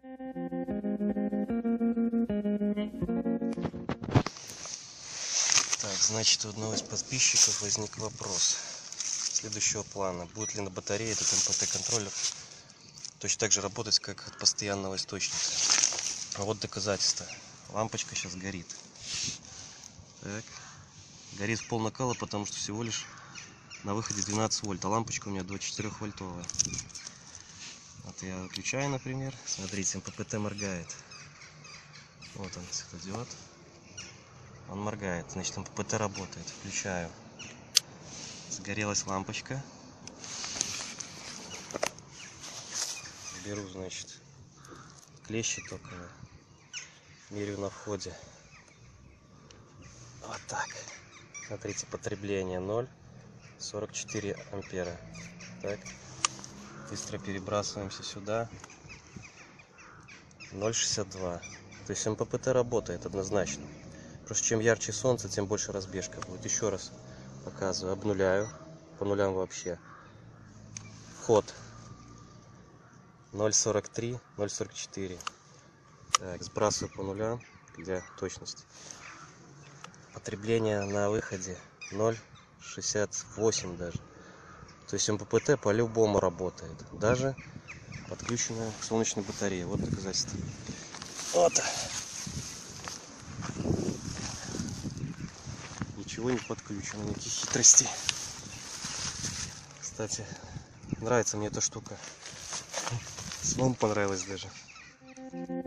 Так, значит, у одного из подписчиков возник вопрос следующего плана. Будет ли на батарее этот МПТ-контроллер точно так же работать, как от постоянного источника? А вот доказательство. Лампочка сейчас горит. Так. Горит в пол накала, потому что всего лишь на выходе 12 вольт, а лампочка у меня 24-вольтовая. Вот я выключаю, например. Смотрите, МППТ моргает. Вот он, светодиод. Он моргает, значит МППТ работает. Включаю. Загорелась лампочка. Беру, значит, клещи токовые. Меряю на входе. Вот так. Смотрите, потребление 0,44 ампера. Так. Быстро перебрасываемся сюда. 0,62. То есть МППТ работает однозначно. Просто чем ярче солнце, тем больше разбежка будет. Еще раз показываю. Обнуляю. По нулям вообще. Вход 0,43, 0,44. Так, сбрасываю по нулям для точности. Потребление на выходе 0,68 даже. То есть МППТ по-любому работает. Даже подключенная к солнечной батарее. Вот доказательство. Вот. Ничего не подключено, никаких хитростей. Кстати, нравится мне эта штука. Самому понравилось даже.